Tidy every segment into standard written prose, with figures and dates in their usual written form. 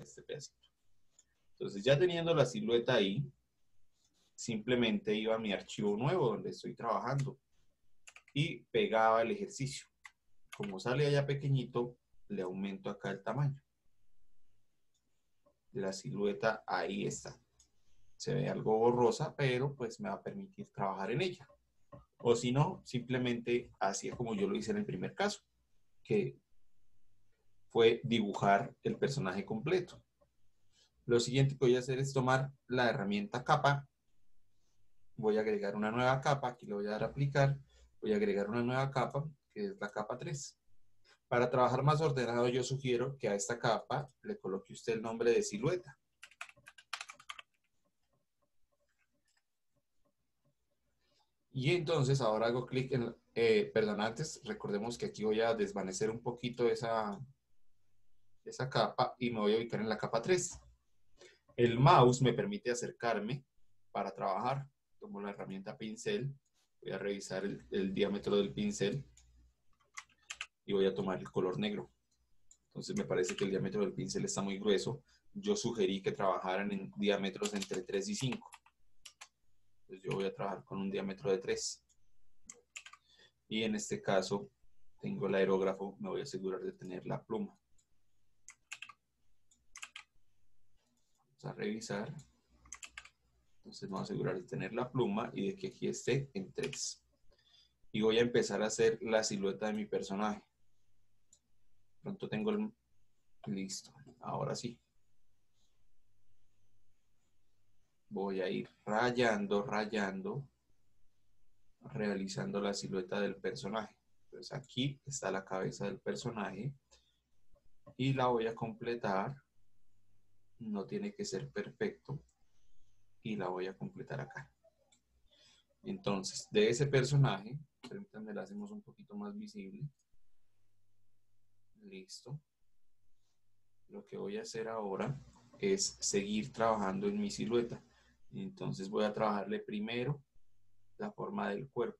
este pedacito. Entonces ya teniendo la silueta ahí, simplemente iba a mi archivo nuevo donde estoy trabajando y pegaba el ejercicio. Como sale allá pequeñito, le aumento acá el tamaño. La silueta ahí está. Se ve algo borrosa, pero pues me va a permitir trabajar en ella. O si no, simplemente hacía como yo lo hice en el primer caso, que fue dibujar el personaje completo. Lo siguiente que voy a hacer es tomar la herramienta capa. Voy a agregar una nueva capa, aquí le voy a dar a aplicar. Voy a agregar una nueva capa, que es la capa 3. Para trabajar más ordenado, yo sugiero que a esta capa le coloque usted el nombre de silueta. Y entonces ahora hago clic en, perdón, antes recordemos que aquí voy a desvanecer un poquito esa capa y me voy a ubicar en la capa 3. El mouse me permite acercarme para trabajar. Tomo la herramienta pincel, voy a revisar el diámetro del pincel y voy a tomar el color negro. Entonces me parece que el diámetro del pincel está muy grueso. Yo sugerí que trabajaran en diámetros entre 3 y 5. Entonces yo voy a trabajar con un diámetro de 3. Y en este caso tengo el aerógrafo, me voy a asegurar de tener la pluma. Vamos a revisar. Entonces vamos a asegurar de tener la pluma y de que aquí esté en 3. Y voy a empezar a hacer la silueta de mi personaje. Pronto tengo el... Listo. Ahora sí. Voy a ir rayando, realizando la silueta del personaje. Entonces aquí está la cabeza del personaje y la voy a completar. No tiene que ser perfecto. Y la voy a completar acá. Entonces, de ese personaje, permítanme, la hacemos un poquito más visible. Listo. Lo que voy a hacer ahora es seguir trabajando en mi silueta. Entonces voy a trabajarle primero la forma del cuerpo.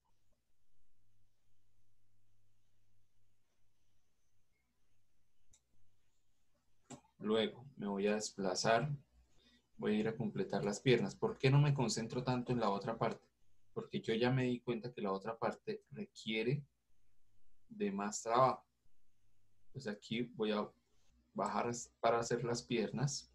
Luego me voy a desplazar, voy a ir a completar las piernas. ¿Por qué no me concentro tanto en la otra parte? Porque yo ya me di cuenta que la otra parte requiere de más trabajo. Pues aquí voy a bajar para hacer las piernas.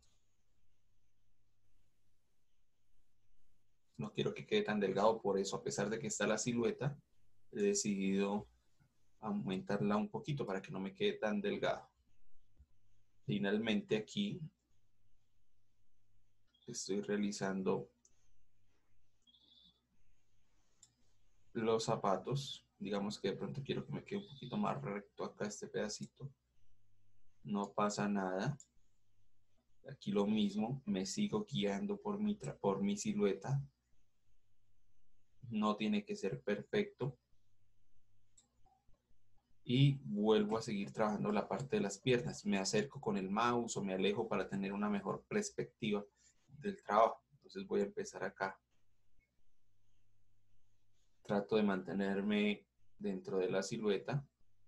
No quiero que quede tan delgado, por eso, a pesar de que está la silueta, he decidido aumentarla un poquito para que no me quede tan delgado. Finalmente aquí estoy realizando los zapatos. Digamos que de pronto quiero que me quede un poquito más recto acá este pedacito. No pasa nada. Aquí lo mismo, me sigo guiando por mi silueta. No tiene que ser perfecto. Y vuelvo a seguir trabajando la parte de las piernas. Me acerco con el mouse o me alejo para tener una mejor perspectiva del trabajo. Entonces voy a empezar acá. Trato de mantenerme dentro de la silueta.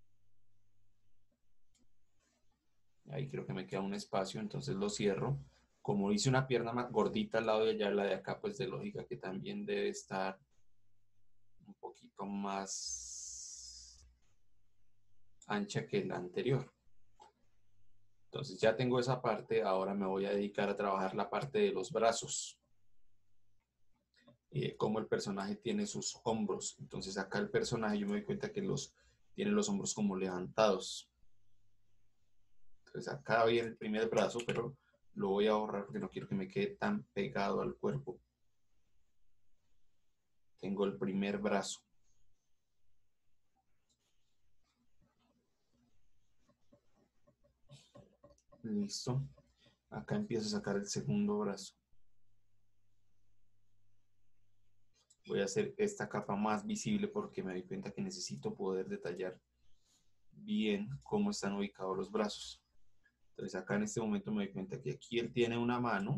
Ahí creo que me queda un espacio, entonces lo cierro. Como hice una pierna más gordita al lado de allá, la de acá, pues de lógica que también debe estar un poquito más ancha que la anterior. Entonces ya tengo esa parte, ahora me voy a dedicar a trabajar la parte de los brazos. Cómo el personaje tiene sus hombros. Entonces acá el personaje yo me doy cuenta que tiene los hombros como levantados. Entonces acá viene el primer brazo, pero lo voy a borrar porque no quiero que me quede tan pegado al cuerpo. Tengo el primer brazo. Listo. Acá empiezo a sacar el segundo brazo. Voy a hacer esta capa más visible porque me doy cuenta que necesito poder detallar bien cómo están ubicados los brazos. Entonces acá en este momento me doy cuenta que aquí él tiene una mano.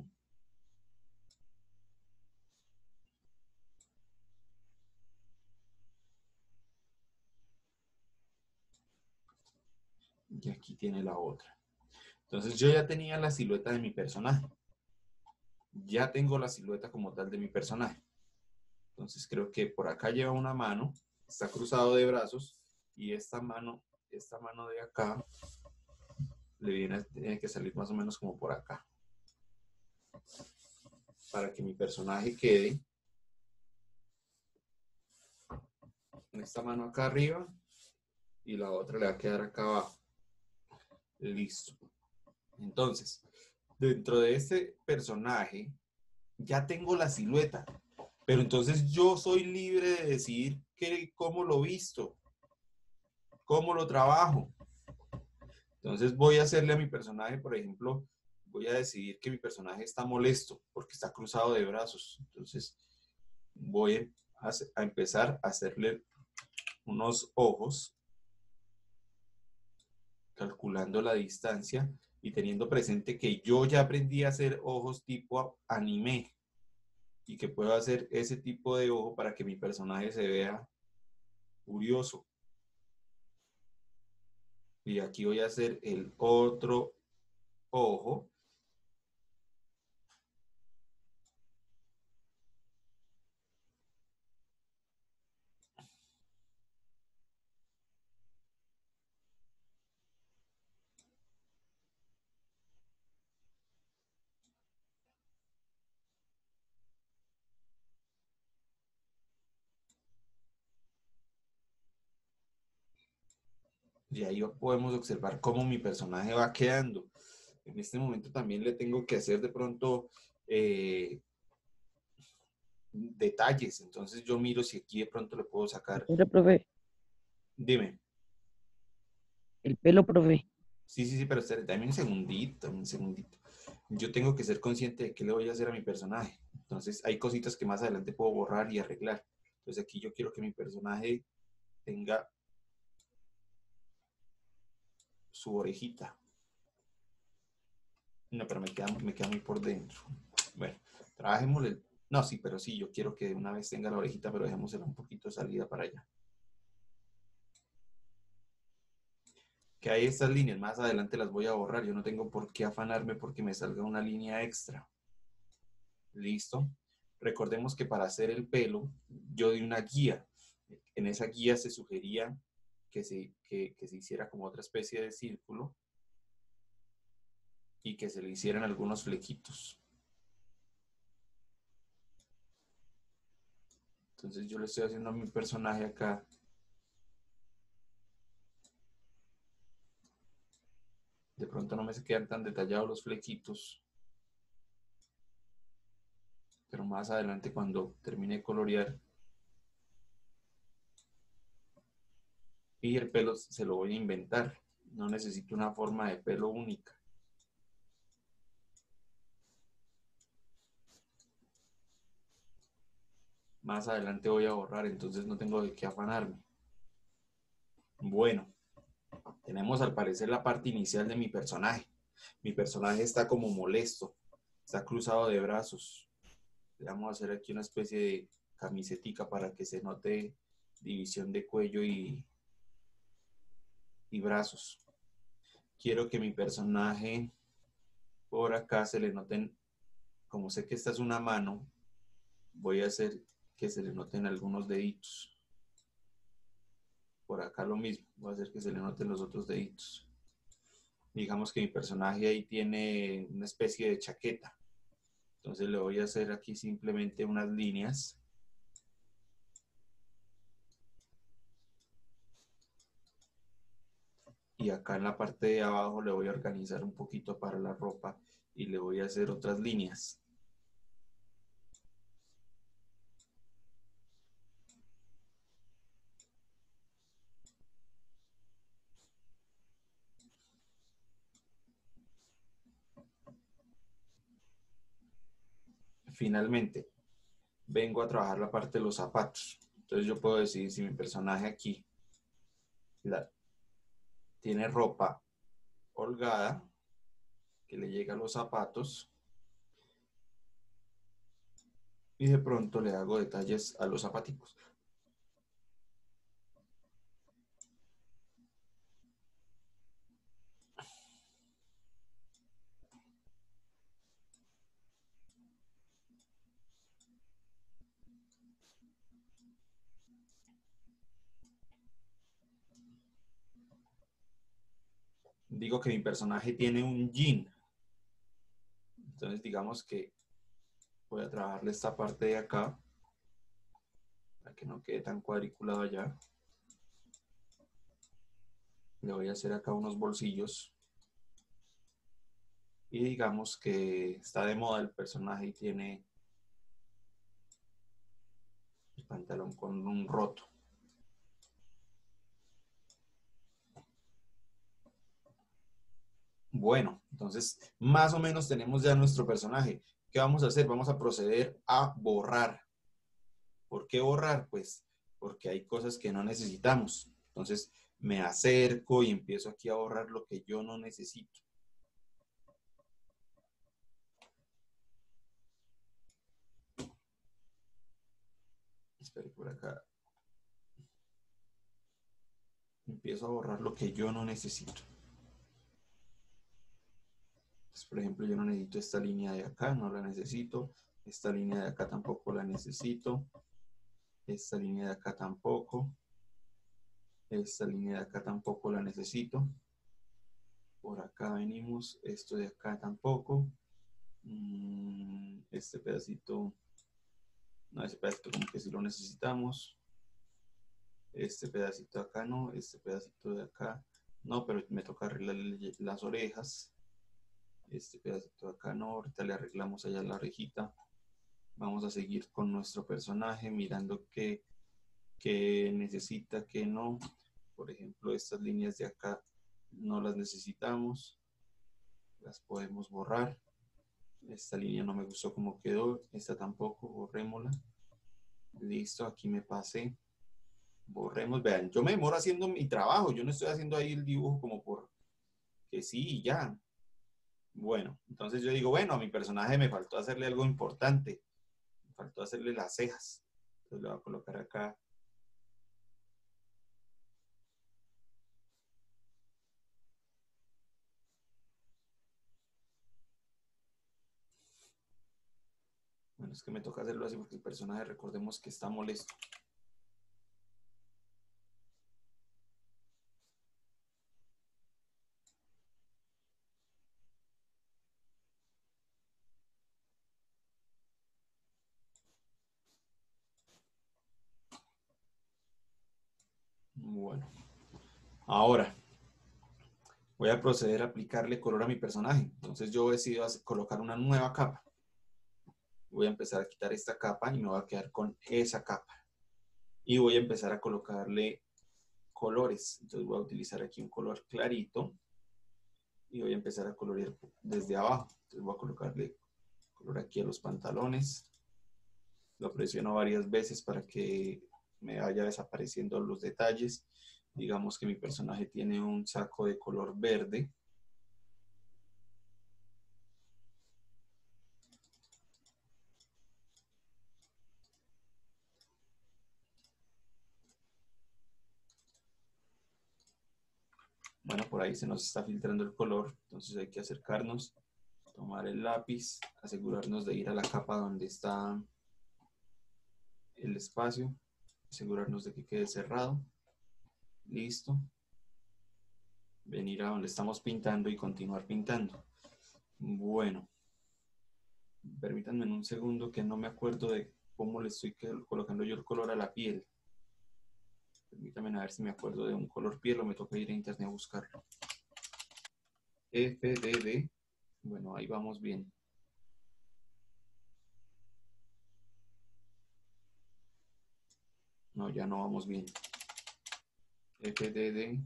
Y aquí tiene la otra. Entonces yo ya tenía la silueta de mi personaje. Ya tengo la silueta como tal de mi personaje. Entonces creo que por acá lleva una mano, está cruzado de brazos y esta mano de acá tiene que salir más o menos como por acá. Para que mi personaje quede en esta mano acá arriba y la otra le va a quedar acá abajo. Listo. Entonces, dentro de este personaje ya tengo la silueta, pero entonces yo soy libre de decidir cómo lo visto, cómo lo trabajo. Entonces voy a hacerle a mi personaje, por ejemplo, voy a decidir que mi personaje está molesto porque está cruzado de brazos. Entonces voy a empezar a hacerle unos ojos, calculando la distancia y teniendo presente que yo ya aprendí a hacer ojos tipo anime y que puedo hacer ese tipo de ojo para que mi personaje se vea curioso. Y aquí voy a hacer el otro ojo. Y ahí podemos observar cómo mi personaje va quedando. En este momento también le tengo que hacer de pronto detalles. Entonces yo miro si aquí de pronto le puedo sacar. Mira, profe, Dime. el pelo, profe. Sí, sí, sí, pero dame un segundito, un segundito. Yo tengo que ser consciente de qué le voy a hacer a mi personaje. Entonces hay cositas que más adelante puedo borrar y arreglar. Entonces aquí yo quiero que mi personaje tenga su orejita. No, pero me queda muy por dentro. Bueno, trabajémosle. No, sí, pero sí, yo quiero que de una vez tenga la orejita, pero dejémosela un poquito salida para allá. Que hay estas líneas, más adelante las voy a borrar. Yo no tengo por qué afanarme porque me salga una línea extra. Listo. Recordemos que para hacer el pelo, yo di una guía. En esa guía se sugería que se hiciera como otra especie de círculo y que se le hicieran algunos flequitos. Entonces yo le estoy haciendo a mi personaje acá. De pronto no me se quedan tan detallados los flequitos, pero más adelante cuando termine de colorear y el pelo se lo voy a inventar. No necesito una forma de pelo única. Más adelante voy a borrar, entonces no tengo de qué afanarme. Bueno, tenemos al parecer la parte inicial de mi personaje. Mi personaje está como molesto, está cruzado de brazos. Le vamos a hacer aquí una especie de camisetica para que se note división de cuello y brazos. Quiero que mi personaje por acá se le noten, como sé que esta es una mano, voy a hacer que se le noten algunos deditos. Por acá lo mismo, voy a hacer que se le noten los otros deditos. Digamos que mi personaje ahí tiene una especie de chaqueta. Entonces le voy a hacer aquí simplemente unas líneas. Y acá en la parte de abajo le voy a organizar un poquito para la ropa y le voy a hacer otras líneas. Finalmente, vengo a trabajar la parte de los zapatos. Entonces yo puedo decidir si mi personaje aquí tiene ropa holgada que le llega a los zapatos y de pronto le hago detalles a los zapaticos. Digo que mi personaje tiene un jean. Entonces digamos que voy a trabajarle esta parte de acá para que no quede tan cuadriculado allá. Le voy a hacer acá unos bolsillos. Y digamos que está de moda el personaje y tiene el pantalón con un roto. Bueno, entonces más o menos tenemos ya nuestro personaje. ¿Qué vamos a hacer? Vamos a proceder a borrar. ¿Por qué borrar? Pues porque hay cosas que no necesitamos. Entonces me acerco y empiezo aquí a borrar lo que yo no necesito. Espero por acá. Empiezo a borrar lo que yo no necesito. Entonces, por ejemplo, yo no necesito esta línea de acá, no la necesito. Esta línea de acá tampoco la necesito. Esta línea de acá tampoco. Esta línea de acá tampoco la necesito. Por acá venimos. Esto de acá tampoco. Este pedacito. No, ese pedacito como que sí lo necesitamos. Este pedacito de acá no. Este pedacito de acá no, pero me toca arreglar las orejas. Este pedacito de acá no. Ahorita le arreglamos allá la orejita. Vamos a seguir con nuestro personaje mirando qué necesita, qué no. Por ejemplo, estas líneas de acá no las necesitamos, las podemos borrar. Esta línea no me gustó como quedó, esta tampoco, borrémosla. Listo, aquí me pasé. Borremos, vean, yo me demoro haciendo mi trabajo, yo no estoy haciendo ahí el dibujo como por que sí y ya. Bueno, entonces yo digo, bueno, a mi personaje me faltó hacerle algo importante, me faltó hacerle las cejas. Entonces le voy a colocar acá. Bueno, es que me toca hacerlo así porque el personaje, recordemos que está molesto. Bueno, ahora voy a proceder a aplicarle color a mi personaje. Entonces yo decido colocar una nueva capa. Voy a empezar a quitar esta capa y me voy a quedar con esa capa. Y voy a empezar a colocarle colores. Entonces voy a utilizar aquí un color clarito y voy a empezar a colorear desde abajo. Entonces voy a colocarle color aquí a los pantalones. Lo presiono varias veces para que me vaya desapareciendo los detalles. Digamos que mi personaje tiene un saco de color verde. Bueno, por ahí se nos está filtrando el color, entonces hay que acercarnos, tomar el lápiz, asegurarnos de ir a la capa donde está el espacio, asegurarnos de que quede cerrado. Listo. Venir a donde estamos pintando y continuar pintando. Bueno, permítanme en un segundo que no me acuerdo de cómo le estoy colocando yo el color a la piel. Permítanme a ver si me acuerdo de un color piel o me toca ir a internet a buscarlo. FDD. Bueno, ahí vamos bien. No, ya no vamos bien. FDD.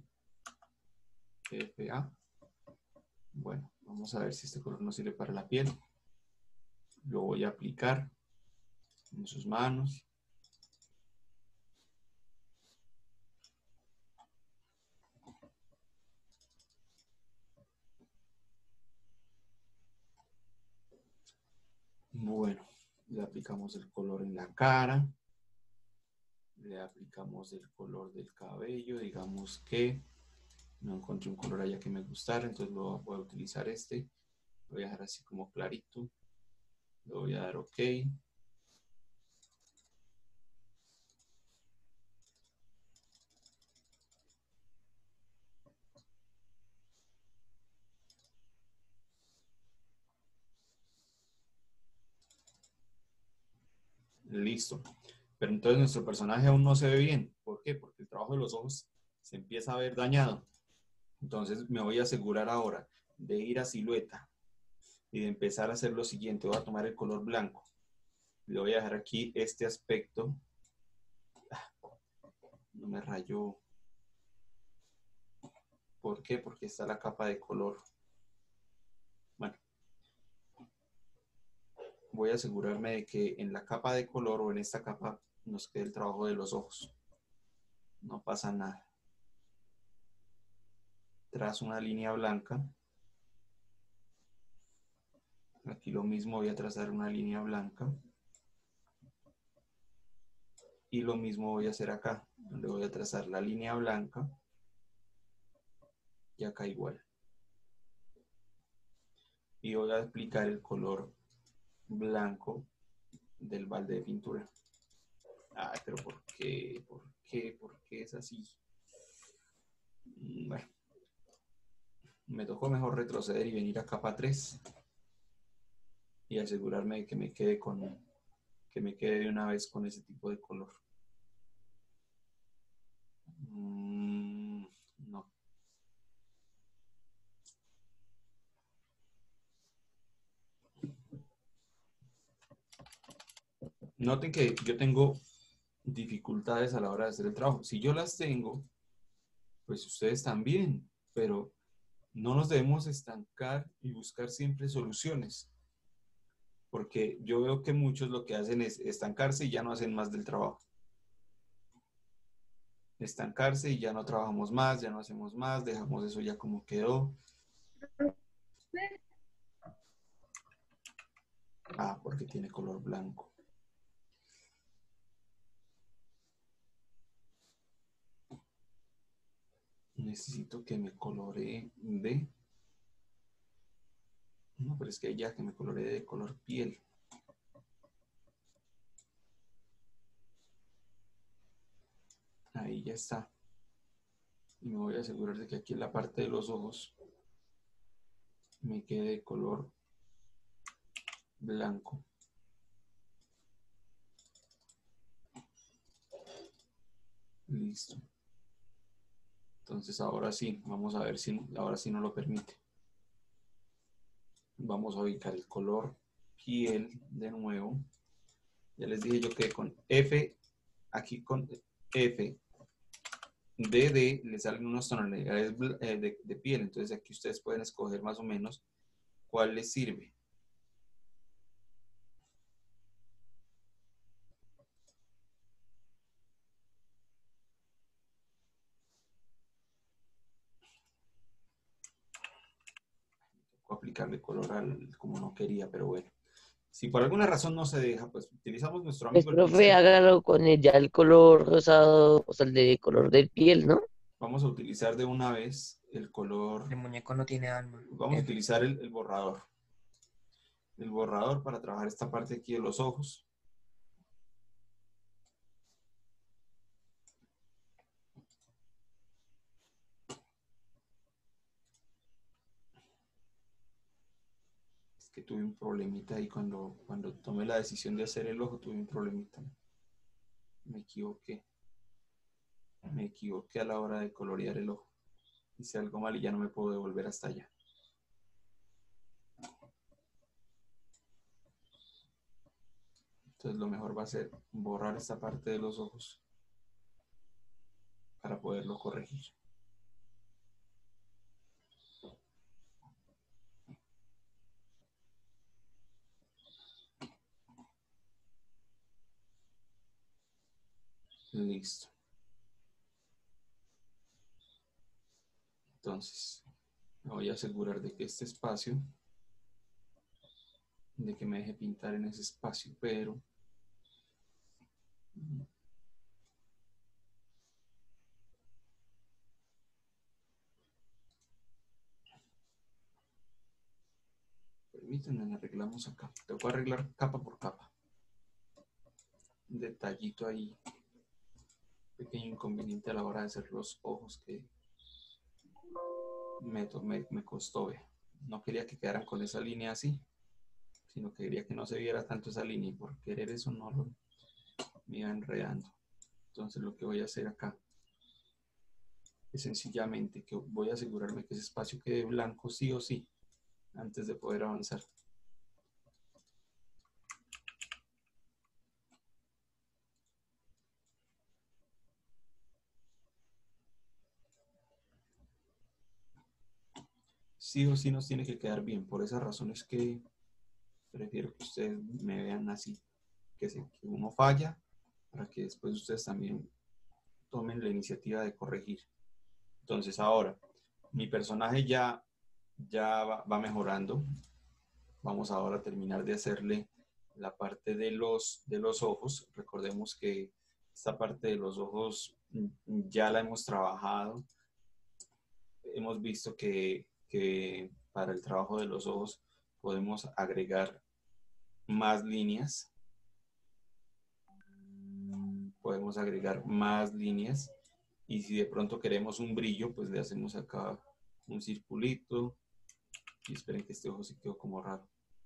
FA. Bueno, vamos a ver si este color nos sirve para la piel. Lo voy a aplicar en sus manos. Bueno, le aplicamos el color en la cara. Le aplicamos el color del cabello. Digamos que no encontré un color allá que me gustara, entonces voy a utilizar este. Lo voy a dejar así como clarito. Le voy a dar OK. Listo. Pero entonces nuestro personaje aún no se ve bien. ¿Por qué? Porque el trabajo de los ojos se empieza a ver dañado. Entonces me voy a asegurar ahora de ir a silueta y de empezar a hacer lo siguiente. Voy a tomar el color blanco. Le voy a dejar aquí este aspecto. No me rayó. ¿Por qué? Porque está la capa de color. Bueno, voy a asegurarme de que en la capa de color o en esta capa nos quede el trabajo de los ojos. No pasa nada. Trazo una línea blanca. Aquí lo mismo, voy a trazar una línea blanca. Y lo mismo voy a hacer acá, donde voy a trazar la línea blanca. Y acá igual. Y voy a aplicar el color blanco del balde de pintura. Ay, pero ¿por qué? ¿Por qué? ¿Por qué es así? Bueno, me tocó mejor retroceder y venir a capa 3 y asegurarme de que me quede de una vez con ese tipo de color. No. Noten que yo tengo dificultades a la hora de hacer el trabajo. Si yo las tengo, pues ustedes también, pero no nos debemos estancar y buscar siempre soluciones, porque yo veo que muchos lo que hacen es estancarse y ya no hacen más del trabajo. Estancarse y ya no trabajamos más, ya no hacemos más, dejamos eso ya como quedó. Ah, porque tiene color blanco. Necesito que me coloree de... No, pero es que ya que me coloree de color piel. Ahí ya está. Y me voy a asegurar de que aquí en la parte de los ojos me quede de color blanco. Listo. Entonces ahora sí, vamos a ver si ahora sí no lo permite. Vamos a ubicar el color piel de nuevo. Ya les dije yo que con F, aquí con F, DD, le salen unas tonalidades de piel. Entonces aquí ustedes pueden escoger más o menos cuál les sirve. Aplicarle color como no quería, pero bueno. Si por alguna razón no se deja, pues utilizamos nuestro Pues, amigo el profe, pincel. hágalo con ya el color rosado, o sea, el de color de piel, ¿no? Vamos a utilizar de una vez el color. El muñeco no tiene alma. Vamos a utilizar el borrador. El borrador para trabajar esta parte aquí de los ojos. Es que tuve un problemita ahí cuando tomé la decisión de hacer el ojo, tuve un problemita. Me equivoqué. Me equivoqué a la hora de colorear el ojo. Hice algo mal y ya no me puedo devolver hasta allá. Entonces lo mejor va a ser borrar esta parte de los ojos para poderlo corregir. Listo. Entonces, me voy a asegurar de que este espacio, de que me deje pintar en ese espacio, pero permítanme, arreglamos acá. Tengo que arreglar capa por capa. Un detallito ahí, pequeño inconveniente a la hora de hacer los ojos que me costó ver. No quería que quedaran con esa línea así, sino que quería que no se viera tanto esa línea y por querer eso me iba enredando. Entonces lo que voy a hacer acá es sencillamente que voy a asegurarme que ese espacio quede blanco sí o sí antes de poder avanzar. Sí o sí nos tiene que quedar bien. Por esa razón es que prefiero que ustedes me vean así, que uno falla, para que después ustedes también tomen la iniciativa de corregir. Entonces ahora, mi personaje ya va mejorando. Vamos ahora a terminar de hacerle la parte de los ojos. Recordemos que esta parte de los ojos ya la hemos trabajado. Hemos visto que para el trabajo de los ojos podemos agregar más líneas. Podemos agregar más líneas. Y si de pronto queremos un brillo, pues le hacemos acá un circulito. Y esperen que este ojo se quedó como raro.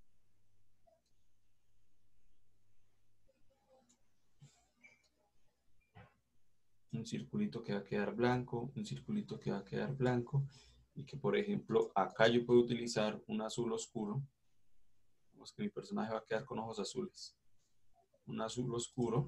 Un circulito que va a quedar blanco, un circulito que va a quedar blanco. Y que, por ejemplo, acá yo puedo utilizar un azul oscuro. Vemos que mi personaje va a quedar con ojos azules. Un azul oscuro.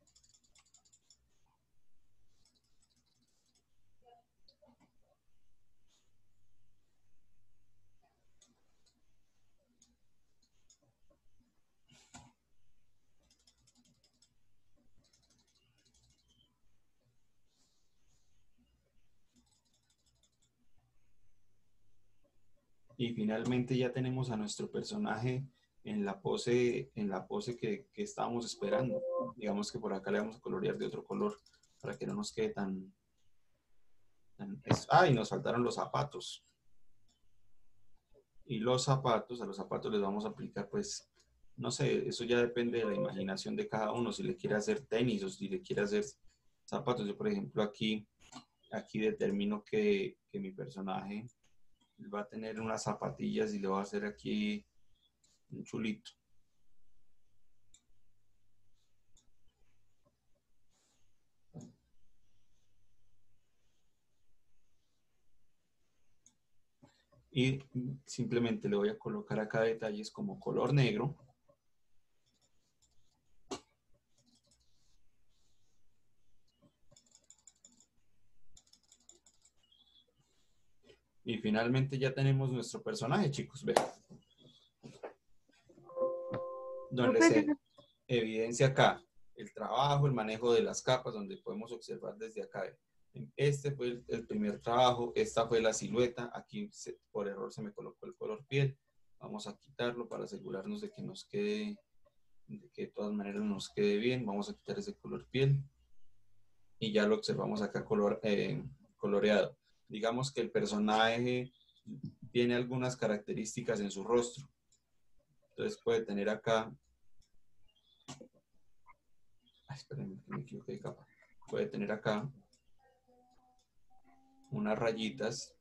Y finalmente ya tenemos a nuestro personaje en la pose que estábamos esperando. Digamos que por acá le vamos a colorear de otro color para que no nos quede y nos faltaron los zapatos. Y los zapatos, a los zapatos les vamos a aplicar, pues, no sé, eso ya depende de la imaginación de cada uno, si le quiere hacer tenis o si le quiere hacer zapatos. Yo, por ejemplo, aquí determino que mi personaje va a tener unas zapatillas y le voy a hacer aquí un chulito. Y simplemente le voy a colocar acá detalles como color negro. Y finalmente ya tenemos nuestro personaje, chicos. Vean. Donde Profe, se evidencia acá el trabajo, el manejo de las capas, donde podemos observar desde acá. Este fue el primer trabajo, esta fue la silueta, aquí por error se me colocó el color piel. Vamos a quitarlo para asegurarnos de que nos quede, de que de todas maneras nos quede bien. Vamos a quitar ese color piel y ya lo observamos acá coloreado. Digamos que el personaje tiene algunas características en su rostro. Entonces puede tener acá, espérenme que me equivoqué de capa. Puede tener acá unas rayitas.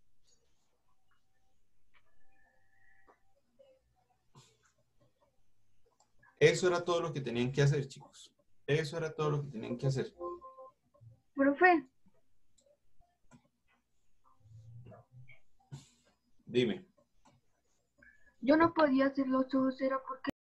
Eso era todo lo que tenían que hacer, chicos. Eso era todo lo que tenían que hacer. profe, Dime. yo no podía hacer los ojos, era porque